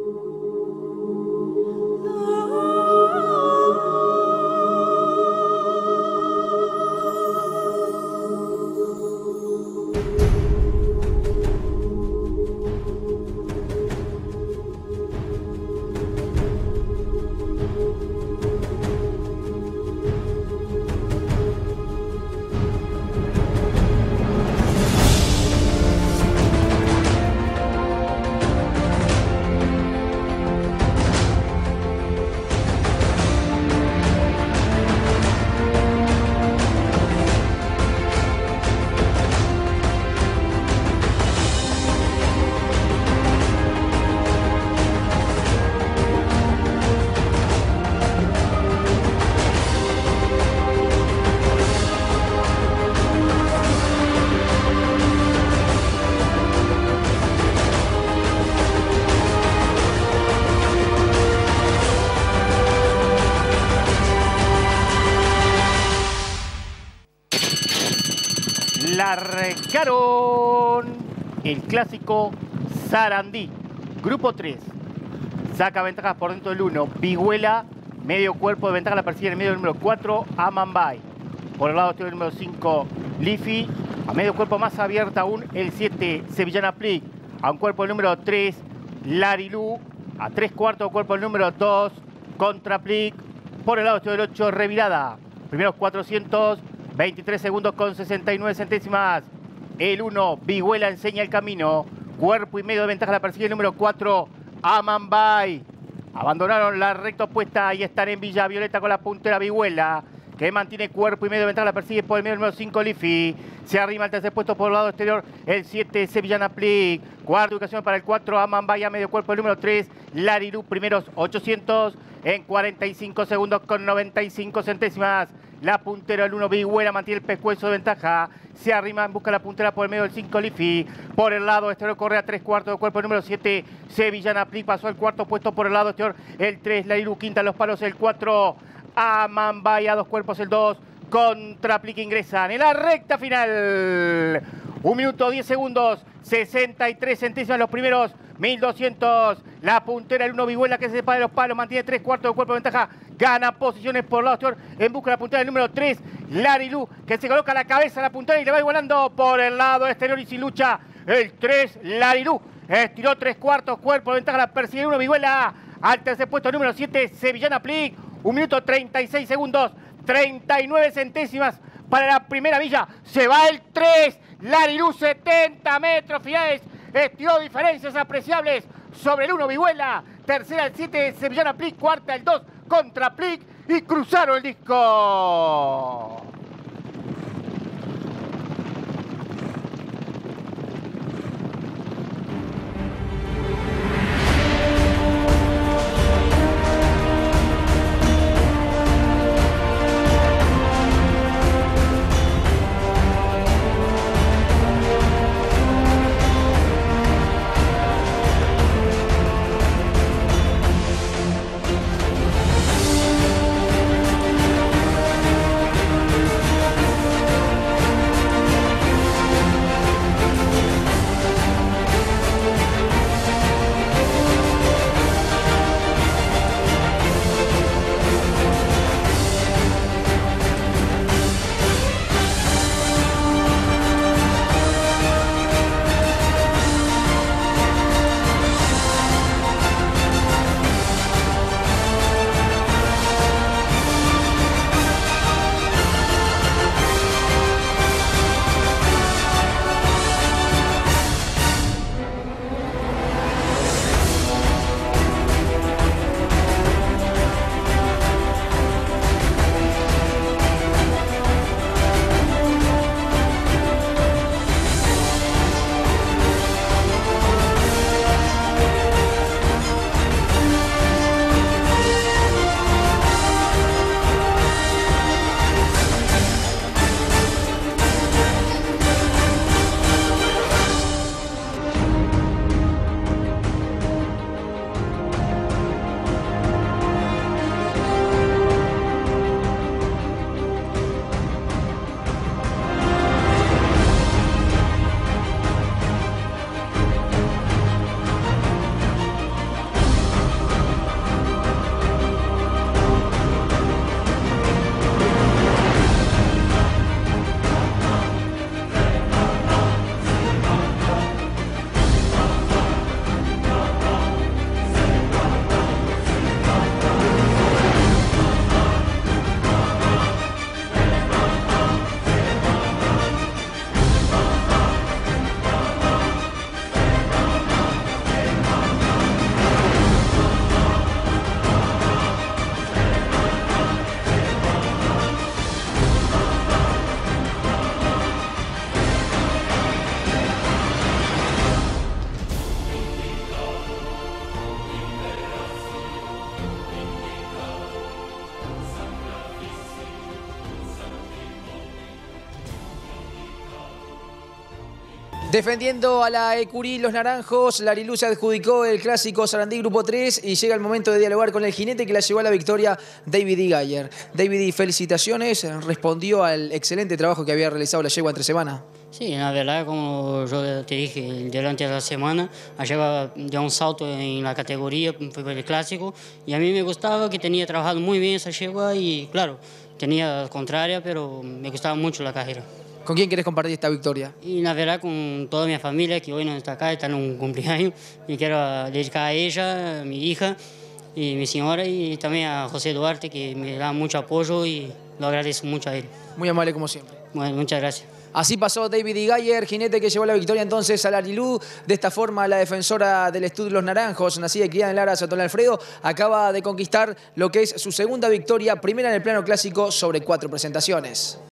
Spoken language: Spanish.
Largaron el clásico Sarandí. Grupo 3. Saca ventajas por dentro del 1. Vihuela, medio cuerpo de ventaja, la persigue en el medio del número 4, Amambay. Por el lado del número 5, Liffy. A medio cuerpo más abierta aún el 7, Sevillana Plic. A un cuerpo el número 3, Larilú. A 3/4 cuerpo el número 2, Contra Plic. Por el lado del 8, Revirada. Primeros 423 segundos con 69 centésimas. El 1, Vihuela, enseña el camino. Cuerpo y medio de ventaja, la persigue el número 4, Amambay. Abandonaron la recta opuesta y están en Villa Violeta con la puntera Vihuela, que mantiene cuerpo y medio de ventaja, la persigue por el medio el número 5, Liffy. Se arrima al tercer puesto por el lado exterior el 7, Sevillana Plic. Cuarta ubicación para el 4, Amambay, a medio cuerpo el número 3, Larilú. Primeros 800 en 45 segundos con 95 centésimas. La puntera del 1, Vihuela, mantiene el pescuezo de ventaja. Se arrima en busca de la puntera por el medio del 5, Liffy. Por el lado exterior corre a 3/4 de cuerpo el número 7, Sevillana Plic. Pasó al cuarto puesto por el lado exterior el 3, Larilú. Quinta en los palos el 4, Amambay. A 2 cuerpos el 2, Contra Plic. Ingresan en la recta final. 1 minuto 10 segundos, 63 centésimas los primeros 1200. La puntera el 1, Vihuela, que se separa de los palos, mantiene 3/4 de cuerpo de ventaja. Gana posiciones por el lado exterior en busca de la puntera del número 3, Larilú, que se coloca la cabeza a la puntera y le va igualando por el lado exterior y sin lucha el 3, Larilú. Estiró 3/4 cuerpo de ventaja, la persigue el 1, Vihuela. Al tercer puesto número 7, Sevillana Plic. 1 minuto 36 segundos, 39 centésimas para la primera villa. Se va el 3, Larilú, 70 metros finales. Estiró diferencias apreciables sobre el 1, Vihuela. Tercera el 7, Sevillana Plic. Cuarta el 2, Contra Plic. Y cruzaron el disco. Defendiendo a la Ecurí Los Naranjos, Larilú se adjudicó el clásico Sarandí Grupo 3 y llega el momento de dialogar con el jinete que la llevó a la victoria, David D. Gayer. David, felicitaciones, respondió al excelente trabajo que había realizado la yegua entre semana. Sí, la verdad, como yo te dije durante la semana, la yegua dio un salto en la categoría, fue por el clásico, y a mí me gustaba que tenía trabajado muy bien esa yegua y claro, tenía contraria, pero me gustaba mucho la carrera. ¿Con quién querés compartir esta victoria? Y la verdad con toda mi familia que hoy no está acá, está en un cumpleaños, y quiero dedicar a ella, a mi hija y mi señora, y también a José Duarte, que me da mucho apoyo y lo agradezco mucho a él. Muy amable como siempre. Bueno, muchas gracias. Así pasó David D. Gayer, jinete que llevó la victoria entonces a Larilú. De esta forma, la defensora del Estudio Los Naranjos, nacida y criada en Lara, Santón Alfredo, acaba de conquistar lo que es su segunda victoria, primera en el plano clásico sobre 4 presentaciones.